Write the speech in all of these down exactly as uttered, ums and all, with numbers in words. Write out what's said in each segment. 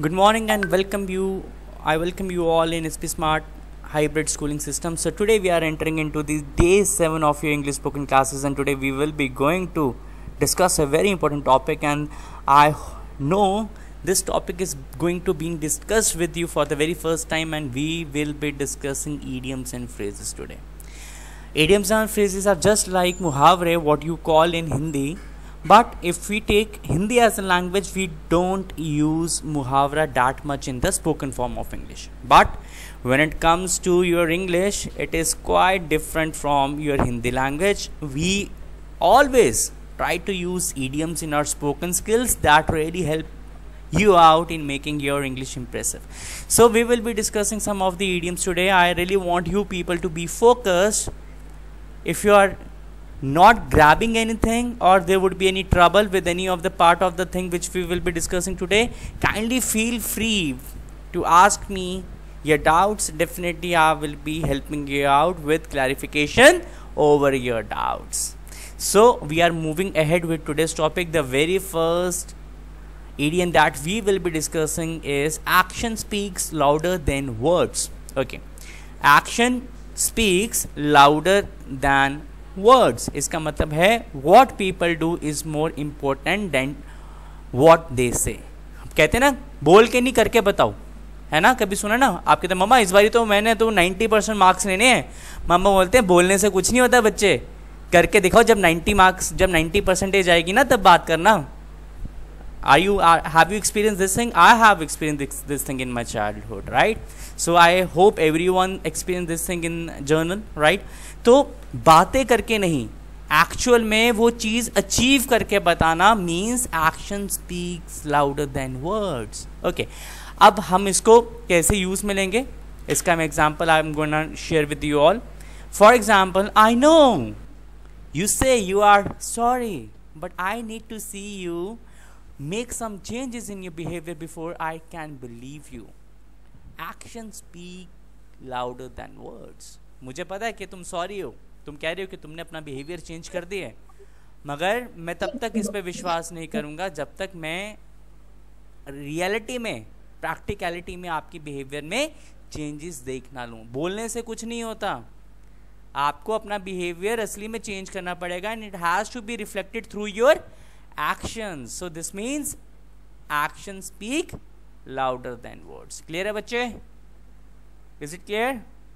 Good morning and welcome you. I welcome you all in S P Smart Hybrid Schooling System. So today we are entering into the day seven of your English spoken classes, and today we will be going to discuss a very important topic. And I know this topic is going to be discussed with you for the very first time, and we will be discussing idioms and phrases today. Idioms and phrases are just like muhavre, what you call in Hindi. But if we take Hindi as a language, we don't use muhavra that much in the spoken form of English. But when it comes to your English, it is quite different from your Hindi language. We always try to use idioms in our spoken skills that really help you out in making your English impressive. So we will be discussing some of the idioms today. I really want you people to be focused. If you are not grabbing anything or there would be any trouble with any of the part of the thing which we will be discussing today, kindly feel free to ask me your doubts. Definitely I will be helping you out with clarification over your doubts. So we are moving ahead with today's topic. The very first idiom that we will be discussing is action speaks louder than words. Okay, action speaks louder than words, इसका मतलब है what people do is more important than what they say. कहते हैं ना बोल के नहीं करके बताओ, है ना. कभी सुना ना, आप कहते हैं मम्मा इस बारी तो मैंने तो नब्बे परसेंट मार्क्स लेने हैं. मम्मा बोलते हैं बोलने से कुछ नहीं होता बच्चे, करके दिखाओ. जब नब्बे मार्क्स जब नब्बे परसेंटेज आएगी ना तब बात करना. Are you are, have you experienced this thing? I have experienced this, this thing in my childhood, right? So I hope everyone experienced this thing in journal, right? तो बातें करके नहीं, एक्चुअल में वो चीज़ अचीव करके बताना means action speaks louder than words. Okay, अब हम इसको कैसे यूज में लेंगे, इसका मैं example I am gonna share with you all. For example, I know you say you are sorry but I need to see you make some changes in your behavior before I can believe you. Actions speak louder than words. मुझे पता है कि तुम sorry हो, तुम कह रहे हो कि तुमने अपना बिहेवियर चेंज कर दिया है, मगर मैं तब तक इस पे विश्वास नहीं करूँगा जब तक मैं रियलिटी में, प्रैक्टिकलिटी में आपकी बिहेवियर में चेंजेस देख ना लूँ. बोलने से कुछ नहीं होता, आपको अपना बिहेवियर असली में चेंज करना पड़ेगा, and it has to be reflected through your actions. So this means actions speak louder than words. Clear है बच्चे? Is it clear?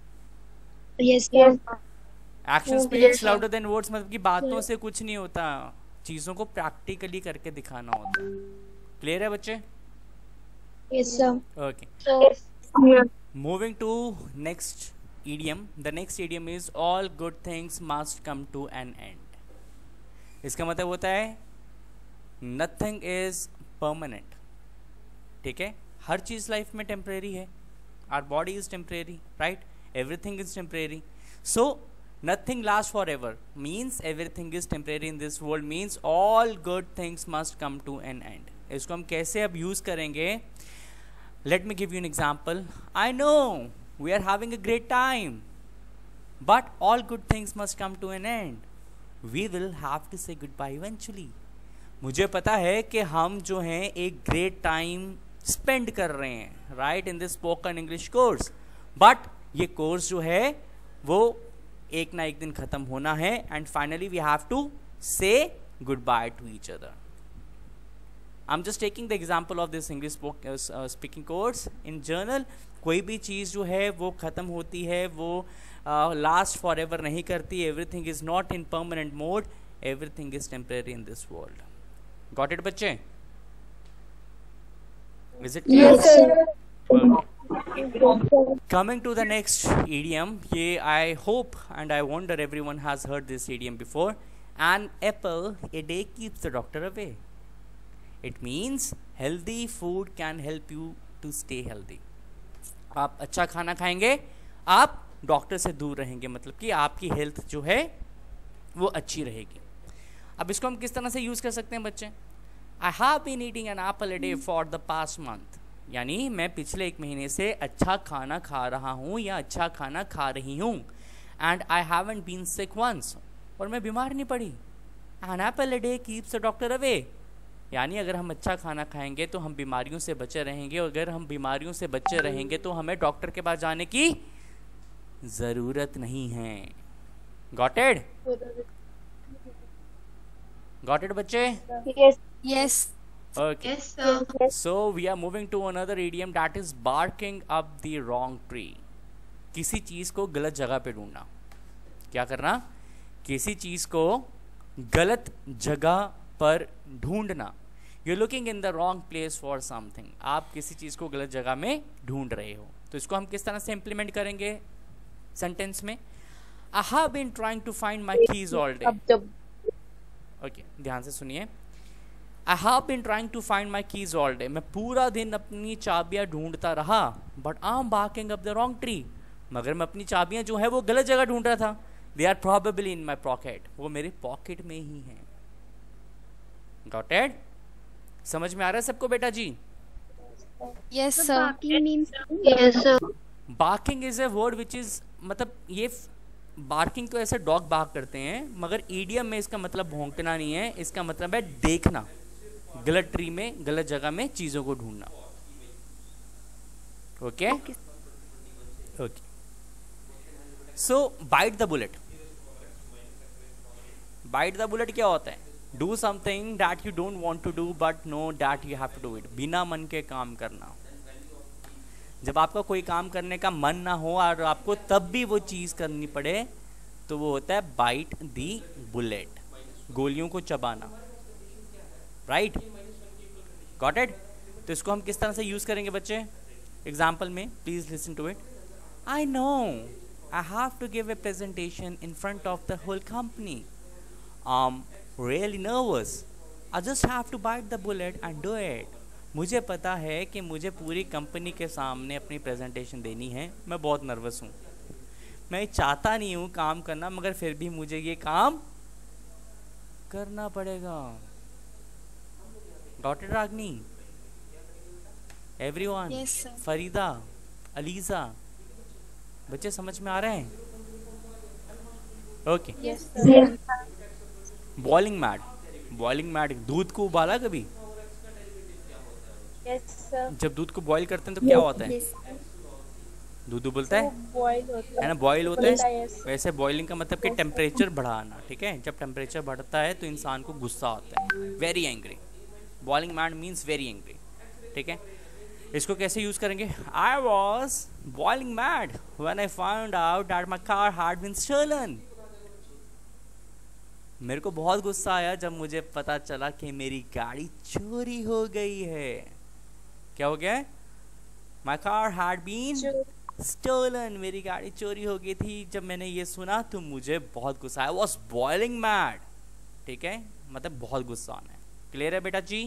Yes, yes. Action speaks louder than words मतलब कि बातों से कुछ नहीं होता, चीजों को प्रैक्टिकली करके दिखाना होता है. Clear है बच्चे? Yes, sir. Okay. Yes. Moving to next idiom. The next idiom is all good things must come to an end. इसका मतलब होता है नथिंग इज परमानेंट. ठीक है, हर चीज लाइफ में टेम्परेरी है. Our body is temporary, right? Everything is temporary. So nothing last for ever means everything is temporary in this world means all good things must come to an end. इसको हम कैसे अब use करेंगे? Let me give you an example. I know we are having a great time but all good things must come to an end. We will have to say goodbye eventually. मुझे पता है कि हम जो हैं एक great time spend कर रहे हैं, right, in this spoken English course, but ये कोर्स जो है वो एक ना एक दिन खत्म होना है, and finally we have to say goodbye to each other. I am just taking the example of this English speaking course. In general कोई भी चीज़ जो है वो ख़त्म होती है, वो लास्ट फॉर एवर नहीं करती. Everything is not in permanent mode, everything is temporary in this world. Got it बच्चे? Is it clear? Yes, sir. Coming to the next idiom, ये I hope and I wonder everyone has heard this idiom before. An apple a day keeps the doctor away. It means healthy food can help you to stay healthy. आप अच्छा खाना खाएंगे, आप doctor से दूर रहेंगे, मतलब कि आपकी हेल्थ जो है वो अच्छी रहेगी. अब इसको हम किस तरह से यूज़ कर सकते हैं बच्चे? I have been eating an apple a day for the past month. यानी मैं पिछले एक महीने से अच्छा खाना खा रहा हूँ या अच्छा खाना खा रही हूँ. And I haven't been sick once, और मैं बीमार नहीं पड़ी. An apple a day keeps the doctor away. यानी अगर हम अच्छा खाना खाएंगे तो हम बीमारियों से बचे रहेंगे, और अगर हम बीमारियों से बचे रहेंगे तो हमें डॉक्टर के पास जाने की ज़रूरत नहीं है। Got it? गॉट इट बच्चे? Yes. Yes. Okay. Yes, sir. So we are moving to another idiom, that is barking up the wrong tree. किसी चीज़ को गलत जगह पे ढूंढना। क्या करना? किसी चीज़ को गलत जगह पर ढूंढना। You're looking in the wrong place for something. आप किसी चीज़ को गलत जगह में ढूंढ रहे हो। तो इसको हम किस तरह से इम्प्लीमेंट करेंगे सेंटेंस में? I have been trying to find my keys all day. अब जब ओके, ध्यान से सुनिए। I have been trying to find my keys all day. मैं पूरा दिन अपनी चाबियां ढूंढता रहा, but I'm barking up the wrong tree. मगर मैं अपनी चाबियां जो है वो गलत जगह ढूंढ रहा था। They are probably in my pocket. वो मेरे पॉकेट में ही हैं। Got it? समझ में आ रहा है सबको बेटा जी? Yes, sir. barking means yes, sir. Barking is a word which is, मतलब ये बार्किंग तो ऐसे डॉग बार्क करते हैं, मगर ईडियम में इसका मतलब भौंकना नहीं है, इसका मतलब है देखना, गलत ट्री में, गलत जगह में चीजों को ढूंढना। Okay okay. So bite the bullet. Bite the bullet क्या होता है? Do something that you don't want to do but know that you have to do it. बिना मन के काम करना। जब आपका कोई काम करने का मन ना हो और आपको तब भी वो चीज़ करनी पड़े, तो वो होता है बाइट दी बुलेट, गोलियों को चबाना। राइट? Got it? तो इसको हम किस तरह से यूज़ करेंगे बच्चे? एग्जाम्पल में please listen to it. I know I have to give a presentation in front of the whole company. I am really nervous. I just have to bite the bullet and do it. मुझे पता है कि मुझे पूरी company के सामने अपनी presentation देनी है, मैं बहुत नर्वस हूँ, मैं चाहता नहीं हूँ काम करना, मगर फिर भी मुझे ये काम करना पड़ेगा। Got it Ragini? Everyone? Yes, sir. Farida, Aliza, बच्चे समझ में आ रहे हैं? Okay. Yes, sir. Boiling mad. Boiling mad, दूध को उबाला कभी? Yes, sir. जब दूध को बॉईल करते हैं तो क्या होता है? Yes, sir. दूध उबलता है, Boil होता है ना, बॉईल होता होता है। है, yes. वैसे बॉइलिंग का मतलब कि टेम्परेचर बढ़ाना। ठीक है? जब टेम्परेचर बढ़ता है तो इंसान को गुस्सा आता है, very angry. Boiling mad means very angry. ठीक है? इसको कैसे यूज करेंगे? I was boiling mad when I found out that my car had been stolen. मेरे को बहुत गुस्सा आया जब मुझे पता चला कि मेरी गाड़ी चोरी हो गई है। क्या हो गया? My car had been stolen. मेरी गाड़ी चोरी हो गई थी। जब मैंने ये सुना तो मुझे बहुत गुस्सा आया। Was boiling mad. ठीक है? मतलब बहुत गुस्सा आना है। क्लियर है बेटा जी?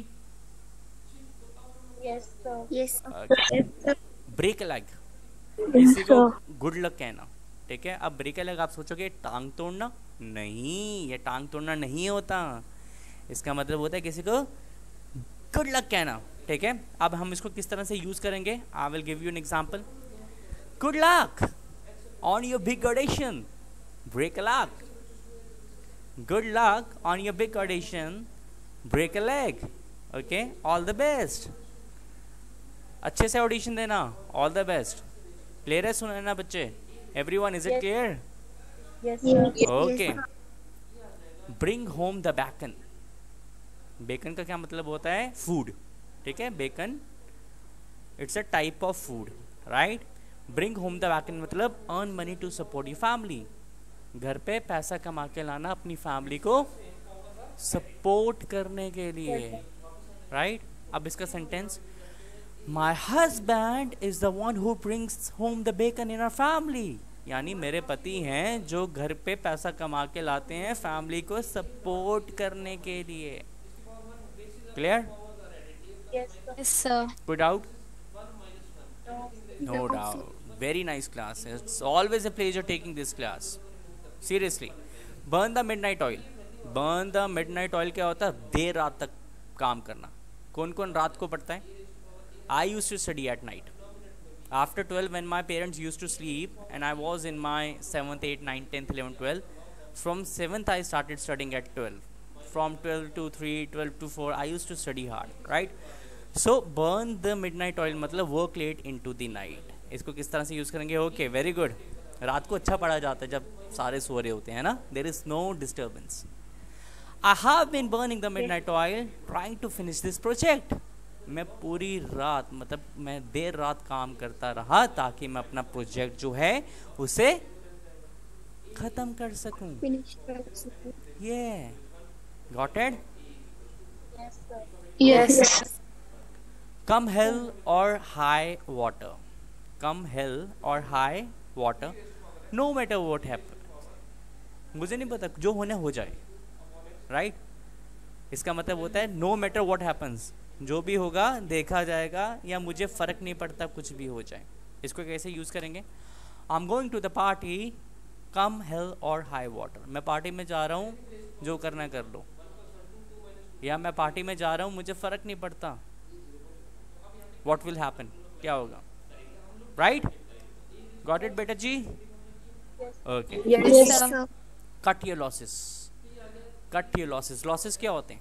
Yes, sir. Yes, Okay. Break leg, किसी को गुड लक कहना। ठीक है? अब ब्रेक लेग आप सोचोगे टांग तोड़ना? नहीं, ये टांग तोड़ना नहीं होता। इसका मतलब होता है किसी को गुड लक कहना। ठीक है? अब हम इसको किस तरह से यूज करेंगे? I will give you an example. Good luck on your big audition. Break a leg. Good luck on your big audition. Break a leg. Okay, all the best. अच्छे से ऑडिशन देना। All the best. क्लियर है? सुना ना बच्चे? Everyone, is it clear? yes, sir. Okay. Bring home the bacon. Bacon का क्या मतलब होता है? फूड। ठीक है? Bacon it's a type of food, right? Bring home the bacon मतलब earn money to support your family. घर पे पैसा कमा के लाना अपनी फैमिली को सपोर्ट करने के लिए, राइट? अब इसका sentence, my husband is the one who brings home the bacon in our family. यानी मेरे पति हैं जो घर पे पैसा कमा के लाते हैं फैमिली को सपोर्ट करने के लिए। Clear? Yes, sir. Yes, sir. कोई doubt? No doubt. Very nice class. It's always a pleasure taking this class. Seriously. Burn the midnight oil. Burn the midnight oil क्या होता है? देर रात तक काम करना। कौन कौन रात को पढ़ता है? I used to study at night. After twelve, when my parents used to sleep, and I was in my seventh, eighth, ninth, tenth, eleventh, twelfth, from seventh I started studying at twelve. from twelve to three, twelve to four I used to study hard, right? So burn the midnight oil मतलब work late into the night. इसको किस तरह से use करेंगे? Okay, very good. रात को अच्छा पढ़ा जाता है जब सारे सो रहे होते हैं ना. There is no disturbance. I have been burning the midnight oil trying to finish this project. मैं पूरी रात मतलब मैं देर रात काम करता रहा ताकि मैं अपना प्रोजेक्ट जो है उसे ख़त्म कर सकूं. Finish कर सकूं. ये got it? Yes, sir. Yes. Come hell or high water. Come hell or high water. No matter what happens. मुझे नहीं पता, जो होने हो जाए. Right right? इसका मतलब होता है नो मैटर व्हाट हैपन्स. जो भी होगा देखा जाएगा या मुझे फ़र्क नहीं पड़ता कुछ भी हो जाए. इसको कैसे यूज़ करेंगे? I am going to the party. Come hell or high water. मैं पार्टी में जा रहा हूँ, जो करना कर लो. या मैं पार्टी में जा रहा हूँ, मुझे फ़र्क नहीं पड़ता. What will happen? क्या होगा? Right? Got it, बेटा जी? Okay. Yes, sir. Cut your losses. Cut your losses. Losses क्या होते हैं?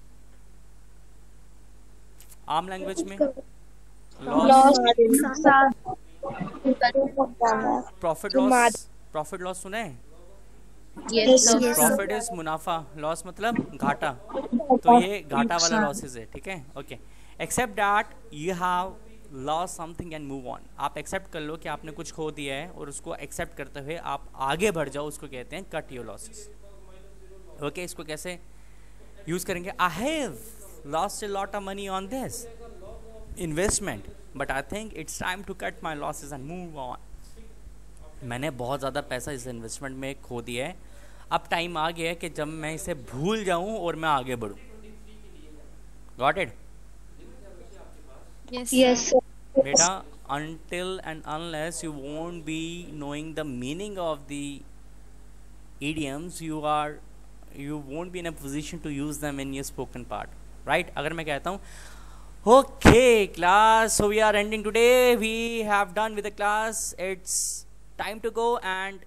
आम लैंग्वेज में loss, profit loss. Profit loss सुना है? Yes, yes. प्रॉफिट इज मुनाफा, लॉस मतलब घाटा. तो ये घाटा वाला लॉसेस है. ठीक है? Okay. Accept that you have loss something and move on. आप एक्सेप्ट कर लो कि आपने कुछ खो दिया है और उसको एक्सेप्ट करते हुए आप आगे बढ़ जाओ. उसको कहते हैं कट योर लॉसेस. ओके, इसको कैसे यूज करेंगे? I have lost a lot of money on this investment but I think it's time to cut my losses and move on. मैंने बहुत ज़्यादा पैसा इस इन्वेस्टमेंट में खो दिया है. अब टाइम आ गया है कि जब मैं इसे भूल जाऊं और मैं आगे बढ़ूं. गॉट it? Yes. Yes, sir. Beta, until and unless you won't be knowing the meaning of the idioms, you are you won't be in a position to use them in your spoken part, right? अगर मैं कहता हूँ okay class, so we are ending today, we have done with the class, it's time to go and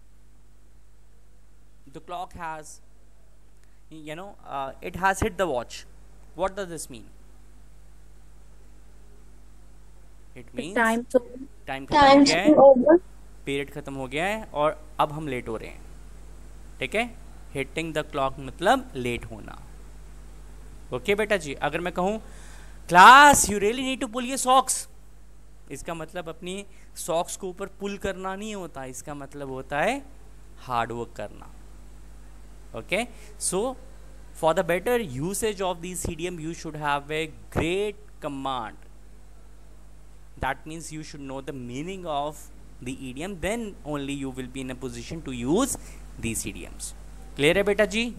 the clock has you know uh, it has hit the watch. What does this mean? It means Time to time खत्म हो गया है, period खत्म हो गया है और अब हम लेट हो रहे हैं. ठीक है? हिटिंग द क्लॉक मतलब लेट होना. ओके बेटा जी. अगर मैं कहूँ class you really need to pull your socks, इसका मतलब अपनी सॉक्स को ऊपर पुल करना नहीं होता. इसका मतलब होता है हार्ड वर्क करना. Okay, so for the better usage of this idiom you should have a great command. That means you should know the meaning of the idiom, then only you will be in a position to use these idioms. Clear है बेटा जी?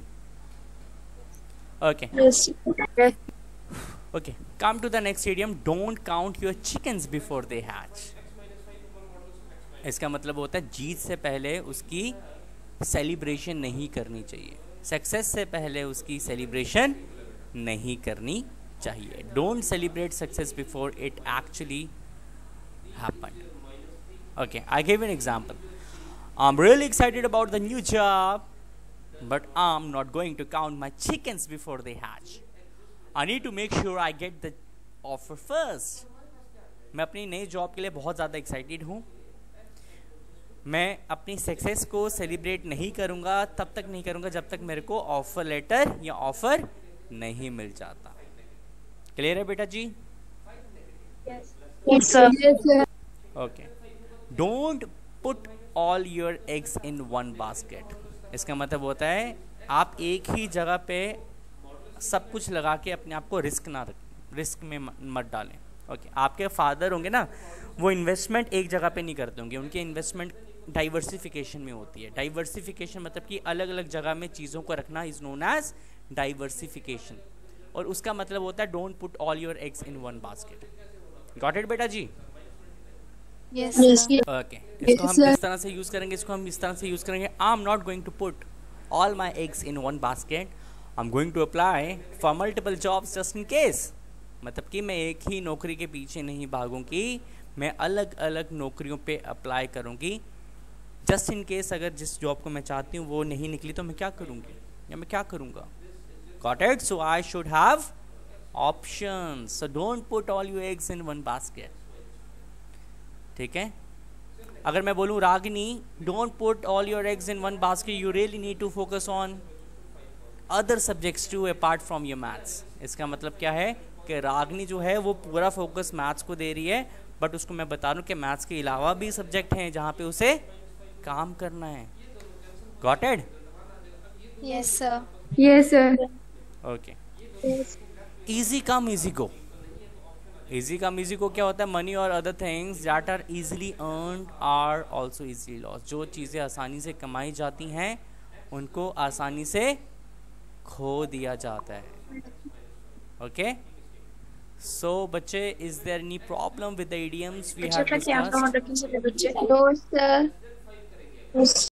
Okay. yes. Okay. Come to the next idiom. Don't count your chickens before they hatch. इसका मतलब होता है जीत से पहले उसकी celebration नहीं करनी चाहिए. सक्सेस से पहले उसकी सेलिब्रेशन नहीं करनी चाहिए. Don't celebrate success before it actually happened. Okay, I give an example. I'm really excited about the new job, but I'm not going to count my chickens before they hatch. I need to make sure I get the offer first. मैं अपनी नई job के लिए बहुत ज़्यादा excited हूँ. मैं अपनी सक्सेस को सेलिब्रेट नहीं करूँगा, तब तक नहीं करूँगा जब तक मेरे को ऑफर लेटर या ऑफर नहीं मिल जाता. क्लियर है बेटा जी? Yes. Yes, sir. Okay. Don't put all your eggs in one basket. इसका मतलब होता है आप एक ही जगह पे सब कुछ लगा के अपने आप को रिस्क ना रिस्क में मत डालें. ओके, आपके फादर होंगे ना, वो इन्वेस्टमेंट एक जगह पे नहीं करते होंगे. उनके इन्वेस्टमेंट डाइवर्सिफिकेशन में होती है. डाइवर्सिफिकेशन मतलब कि अलग अलग जगह में चीज़ों को रखना इज नोन एज डाइवर्सिफिकेशन. और उसका मतलब होता है don't put all your eggs in one basket. Got it बेटा जी? Yes, Yes, sir. ओके, इसको हम किस तरह से यूज़ करेंगे? इसको हम इस तरह से यूज़ करेंगे. I am not going to put all my eggs in one basket. I am going to apply for multiple jobs just in case. मतलब कि मैं एक ही नौकरी के पीछे नहीं भागूंगी, मैं अलग अलग नौकरियों पे अप्लाई करूंगी. जस्ट इन केस अगर जिस जॉब को मैं चाहती हूँ वो नहीं निकली तो मैं क्या करूँगी या मैं क्या करूँगा? Got it? So I should have options. So don't put all your eggs in one basket. ठीक है? अगर मैं बोलूँ Ragini, don't put all your eggs in one basket, you really need to focus on other subjects too apart from your maths. इसका मतलब क्या है कि रागिनी जो है वो पूरा फोकस मैथ्स को दे रही है, बट उसको मैं बता दूँ कि मैथ्स के अलावा भी सब्जेक्ट हैं जहाँ पे उसे काम करना है. Got it? Yes, sir. Yes, sir. Okay. Easy come, easy go. Easy come, easy go क्या होता है? Money और other things that are easily earned are also easily lost. जो चीज़ें आसानी से कमाई जाती हैं उनको आसानी से खो दिया जाता है. Okay? So बच्चे, is there any problem with the idioms we have discussed? No, sir.